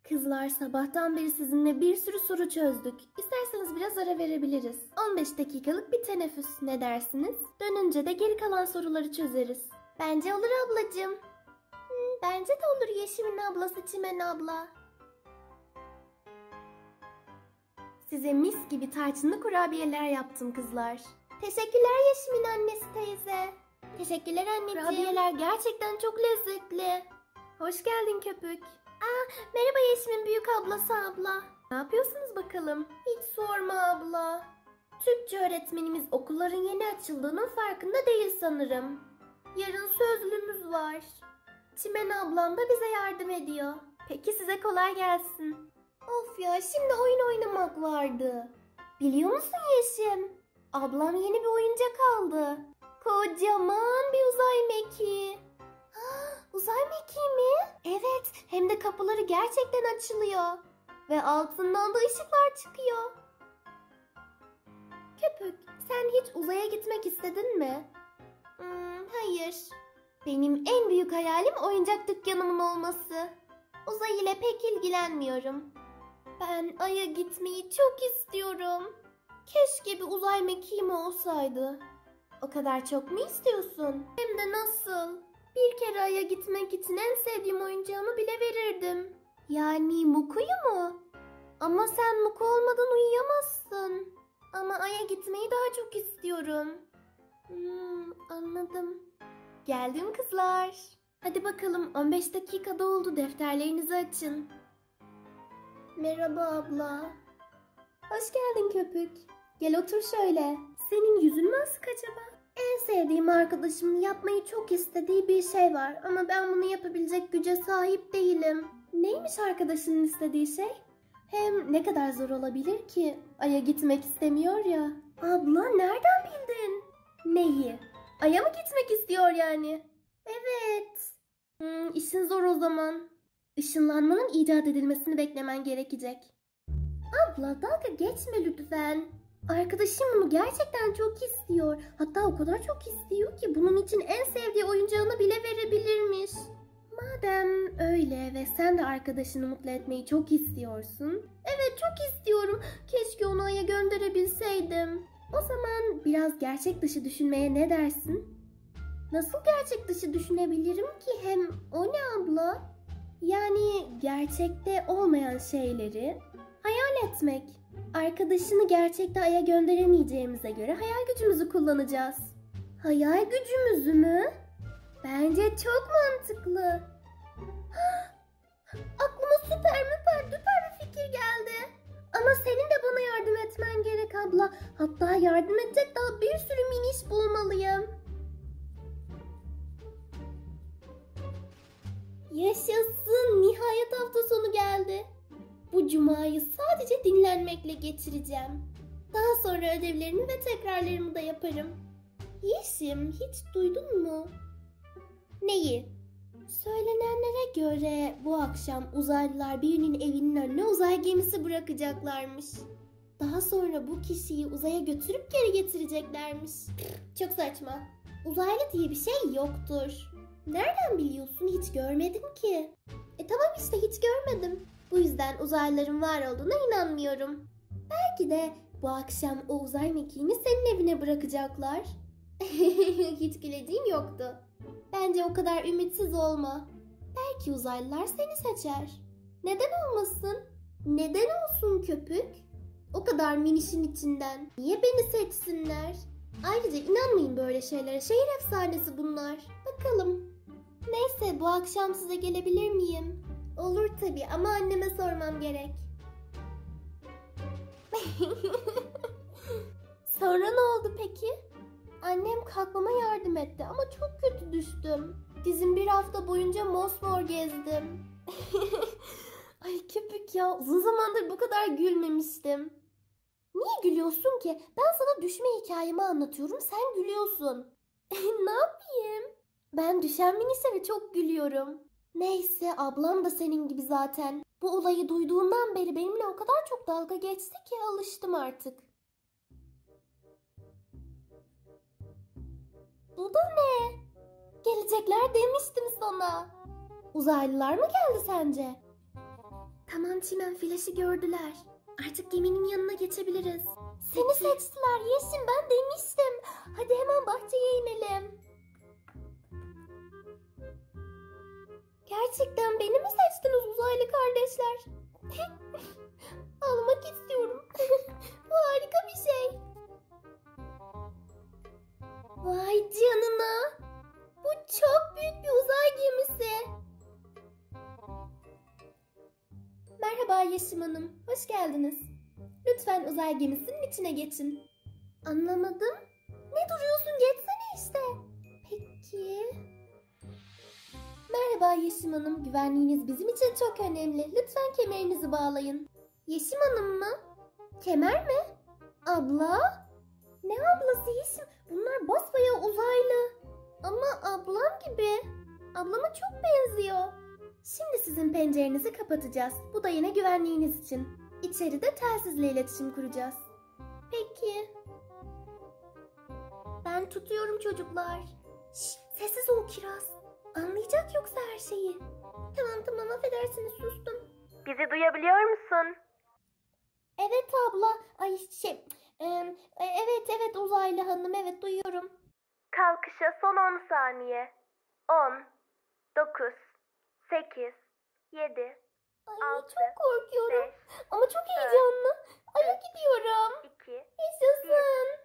Kızlar, sabahtan beri sizinle bir sürü soru çözdük. İsterseniz biraz ara verebiliriz. 15 dakikalık bir teneffüs, ne dersiniz? Dönünce de geri kalan soruları çözeriz. Bence olur ablacığım. Bence de olur Yeşim'in ablası Çimen abla. Size mis gibi tarçınlı kurabiyeler yaptım kızlar. Teşekkürler Yeşim'in annesi teyze. Teşekkürler anneciğim. Kurabiyeler gerçekten çok lezzetli. Hoş geldin Köpük. Merhaba Yeşim'in büyük ablası abla. Ne yapıyorsunuz bakalım? Hiç sorma abla. Türkçe öğretmenimiz okulların yeni açıldığının farkında değil sanırım. Yarın sözlüğümüz var. Çimen ablam da bize yardım ediyor. Peki size kolay gelsin. Of ya, şimdi oyun oynamak vardı. Biliyor musun Yeşim? Ablam yeni bir oyuncak aldı. Kocaman bir uzay mekiği. Uzay mekiği mi? Evet, hem de kapıları gerçekten açılıyor. Ve altından da ışıklar çıkıyor. Köpük, sen hiç uzaya gitmek istedin mi? Hayır. Benim en büyük hayalim oyuncak dükkanımın olması. Uzay ile pek ilgilenmiyorum. Ben Ay'a gitmeyi çok istiyorum. Keşke bir uzay mekiğim olsaydı. O kadar çok mu istiyorsun? Hem de nasıl? Bir kere Ay'a gitmek için en sevdiğim oyuncağımı bile verirdim. Yani Muku'yu mu? Ama sen Muku olmadan uyuyamazsın. Ama Ay'a gitmeyi daha çok istiyorum. Anladım. Geldim kızlar. Hadi bakalım, 15 dakika doldu, defterlerinizi açın. Merhaba abla. Hoş geldin Köpük. Gel otur şöyle. Senin yüzün mü asık acaba? En sevdiğim arkadaşımın yapmayı çok istediği bir şey var ama ben bunu yapabilecek güce sahip değilim. Neymiş arkadaşının istediği şey? Hem ne kadar zor olabilir ki? Ay'a gitmek istemiyor ya. Abla, nereden bildin? Neyi? Ay'a mı gitmek istiyor yani? Evet. İşin zor o zaman. Işınlanmanın icat edilmesini beklemen gerekecek. Abla, dalga geçme lütfen. Arkadaşım bunu gerçekten çok istiyor. Hatta o kadar çok istiyor ki bunun için en sevdiği oyuncağını bile verebilirmiş. Madem öyle ve sen de arkadaşını mutlu etmeyi çok istiyorsun. Evet, çok istiyorum. Keşke onu Ay'a gönderebilseydim. O zaman biraz gerçek dışı düşünmeye ne dersin? Nasıl gerçek dışı düşünebilirim ki? Hem o ne abla? Yani gerçekte olmayan şeyleri hayal etmek. Arkadaşını gerçekte Ay'a gönderemeyeceğimize göre hayal gücümüzü kullanacağız. Hayal gücümüzü mü? Bence çok mantıklı. Aklıma süper bir fikir geldi. Ama senin de bana yardım etmen gerek abla. Hatta yardım edecek daha bir sürü miniş bulmalıyım. Yaşasın, nihayet hafta sonu geldi. Bu cumayı sadece dinlenmekle geçireceğim. Daha sonra ödevlerimi ve tekrarlarımı da yaparım. Yeşim, hiç duydun mu? Neyi? Söylenenlere göre bu akşam uzaylılar birinin evinin önüne uzay gemisi bırakacaklarmış. Daha sonra bu kişiyi uzaya götürüp geri getireceklermiş. Çok saçma. Uzaylı diye bir şey yoktur. Nereden biliyorsun? Hiç görmedim ki. Tamam işte, hiç görmedim. Bu yüzden uzaylıların var olduğuna inanmıyorum. Belki de bu akşam o uzay mekiğini senin evine bırakacaklar. Hiç güleceğim yoktu. Bence o kadar ümitsiz olma. Belki uzaylılar seni seçer. Neden olmasın? Neden olsun Köpük? O kadar minişin içinden. Niye beni seçsinler? Ayrıca inanmayın böyle şeylere. Şehir efsanesi bunlar. Bakalım. Neyse, bu akşam size gelebilir miyim? Olur tabii ama anneme sormam gerek. Sonra ne oldu peki? Annem kalkmama yardım etti ama çok kötü düştüm. Dizim bir hafta boyunca mosmor gezdim. Ay Köpük ya, uzun zamandır bu kadar gülmemiştim. Niye gülüyorsun ki? Ben sana düşme hikayemi anlatıyorum, sen gülüyorsun. Ne yapayım? Ben düşen minişlere çok gülüyorum. Neyse, ablam da senin gibi zaten. Bu olayı duyduğundan beri benimle o kadar çok dalga geçti ki alıştım artık. Bu da ne? Gelecekler demiştim sana. Uzaylılar mı geldi sence? Tamam Çimen, flaşı gördüler. Artık geminin yanına geçebiliriz. Seni seçtiler Yeşim, ben demiştim. Hadi hemen bahçeye inelim. Gerçekten beni mi seçtiniz uzaylı kardeşler? Ağlamak istiyorum. Bu harika bir şey. Vay canına. Bu çok büyük bir uzay gemisi. Merhaba Yeşim Hanım, hoş geldiniz. Lütfen uzay gemisinin içine geçin. Anlamadım. Ne duruyorsun? Geçsene işte. Peki. Merhaba Yeşim Hanım, güvenliğiniz bizim için çok önemli. Lütfen kemerinizi bağlayın. Yeşim Hanım mı? Kemer mi? Abla? Ne ablası Yeşim? Bunlar basbayağı uzaylı. Ama ablam gibi. Ablama çok benziyor. Şimdi sizin pencerenizi kapatacağız. Bu da yine güvenliğiniz için. İçeride telsizle iletişim kuracağız. Peki. Ben tutuyorum çocuklar. Şşt, sessiz ol Kiraz. Anlayacak yoksa her şeyi. Tamam affedersiniz, sustum. Bizi duyabiliyor musun? Evet abla. Ay evet uzaylı hanım, evet duyuyorum. Kalkışa son 10 saniye. 10, 9, 8, 7, Ay 6, çok korkuyorum. 5, Ama çok heyecanlı. Aya gidiyorum. 2, Yaşasın.